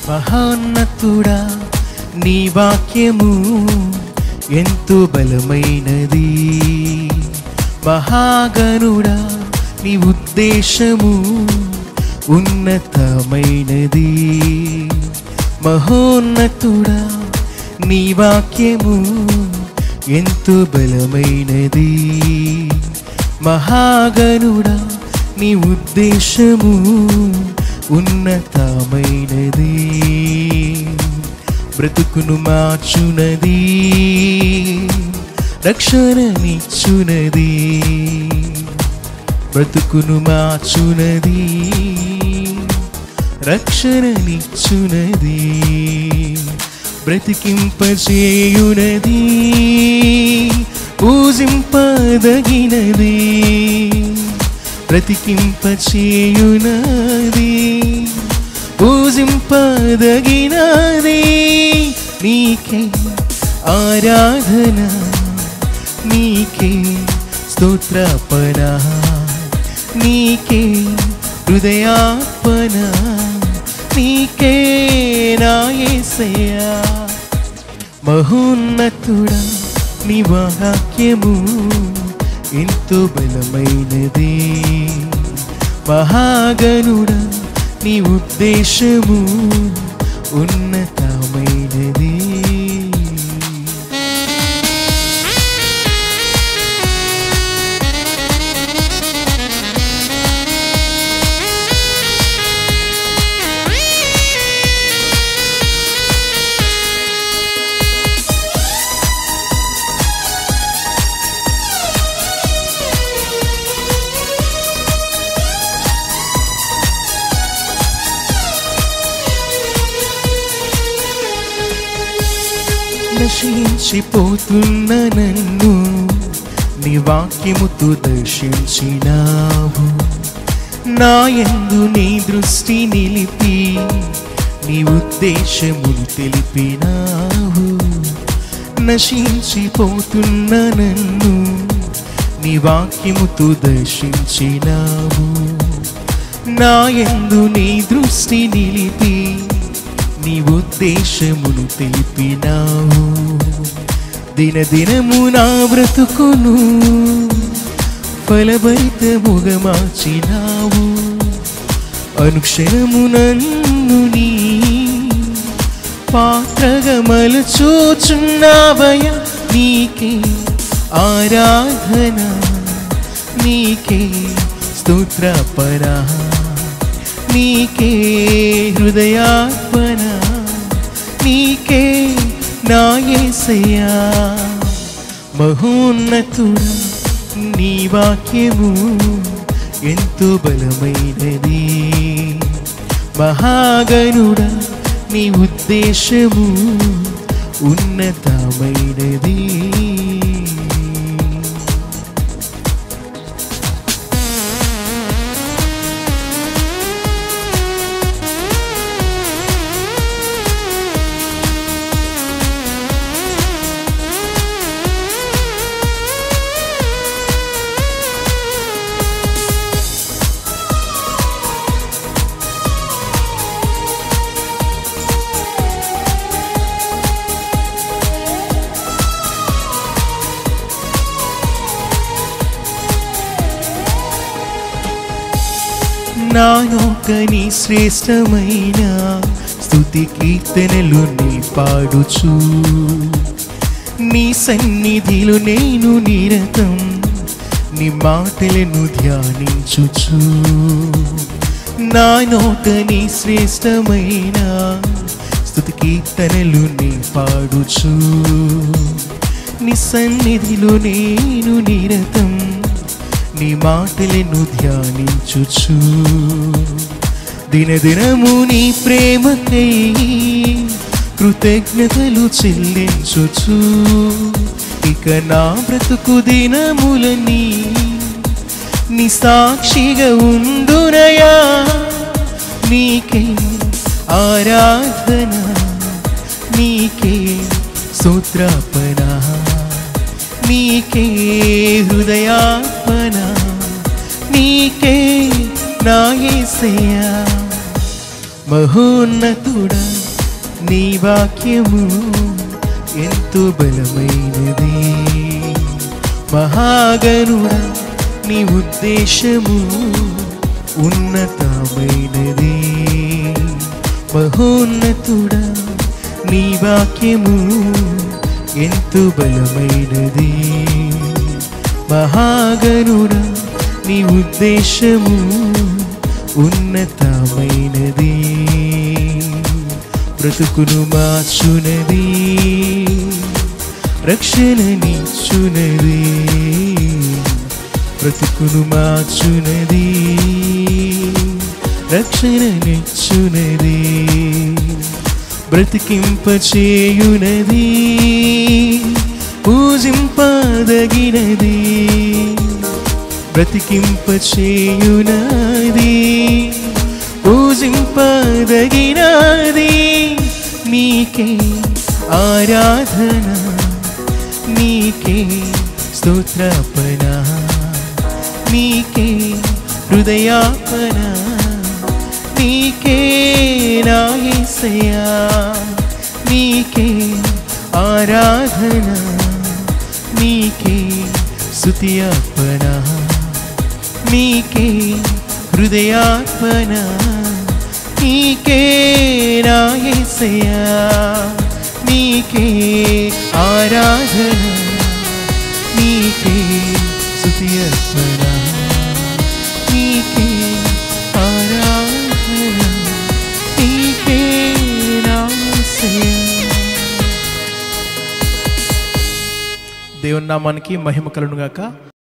మహోన్నతుడా నీ వాక్యము ఎంతో బలమైనది, మహాగణుడా నీ ఉద్దేశము ఉన్నతమైనది. మహోన్నతుడా నీ వాక్యము ఎంతో బలమైనది, మహాగణుడా నీ ఉద్దేశము ఉన్నతమైనది. బ్రతుకును మార్చునది, రక్షణనిచ్చునది. బ్రతుకును మార్చునది, రక్షణనిచ్చునది. బ్రతికింపచేయునది, పూజింపదగినది. బ్రతికింపచేయునది, పూజింపదగినది. నీకే ఆరాధన, నీకే స్తోత్రార్పణ, నీకే హృదయార్పణ, నీకే నా యేసయ్యా. మహోన్నతుడా నీ వాక్యము ఎంతో బలమైనది, మహాగణుడా నీ ఉద్దేశము ఉన్నతమైనది. నశించిపోతున్న నన్ను నీ వాక్యముతో దర్శించినావు. నా యందు నీ దృష్టి నిలిపి నీ ఉద్దేశమును తెలిపినావు. నశించిపోతున్న నన్ను నీ వాక్యముతో దర్శించినావు. నా యందు నీ దృష్టి నిలిపి నీ ఉద్దేశమును తెలిపినావు. దినదినము నా బ్రతుకును ఫలభరితముగా మార్చినావు. అనుక్షణము నన్ను నీ పాత్రగా మలుచుచున్నావయ్యా. నీకే ఆరాధన, నీకే స్తోత్రార్పణ, నీకే హృదయార్పణ, నీకే నా యేసయ్యా. మహోన్నతుడా నీ వాక్యము ఎంతో బలమైనది, మహాగణుడా నీ ఉద్దేశము ఉన్నతమైనది. నా యొక్క నీ శ్రేష్టమైన స్తుతి కీర్తనలు నీ పాడుచు, నీ సన్నిధిలో నేను నిరతం నీ మాటలను ధ్యానించుచు. నా నోట నీ శ్రేష్టమైన స్తుతి కీర్తనలు నీ పాడుచు, నీ సన్నిధిలో నేను నిరతం నీ మాటలను ధ్యానించుచు. దినదినము నీ ప్రేమకై కృతజ్ఞతలు చెల్లించుచు. ఇక నా బ్రతుకు దినములని నీ సాక్షిగా ఉండునయా. నీకే ఆరాధన, నీకే స్తోత్రార్పణ, నీకే హృదయార్పణ, నీకే నా యేసయ్యా. మహోన్నతుడా నీ వాక్యము ఎంతో బలమైనది. మహాగణుడా నీ ఉద్దేశము ఉన్నతమైనది. మహోన్నతుడా నీ వాక్యము ఎంతో బలమైనది. మహాగణుడా నీ ఉద్దేశము ఉన్నతమైనది. బ్రతుకును మార్చునది, రక్షణనిచ్చునది. బ్రతుకును మార్చునది, రక్షణనిచ్చునది. బ్రతికింపచేయునది, పూజింపదగినది. బ్రతికింపచేయునది, పూజింపదగినది. నీకే ఆరాధన, నీకే స్తోత్రార్పణ, నీకే హృదయార్పణ, నీకే నా యేసయ్యా. నీకే ఆరాధన, నీకే స్తుతి అర్పణ, నీకే హృదయార్పణ, నీకే నా యేసయ్యా. నీకే ఆరాధన, నీకే స్తుతి అర్పణ, నీకే ఆరాధన, నీకే నా యేసయ్యా. దేవుని నామానికి మహిమ కలుగును గాక.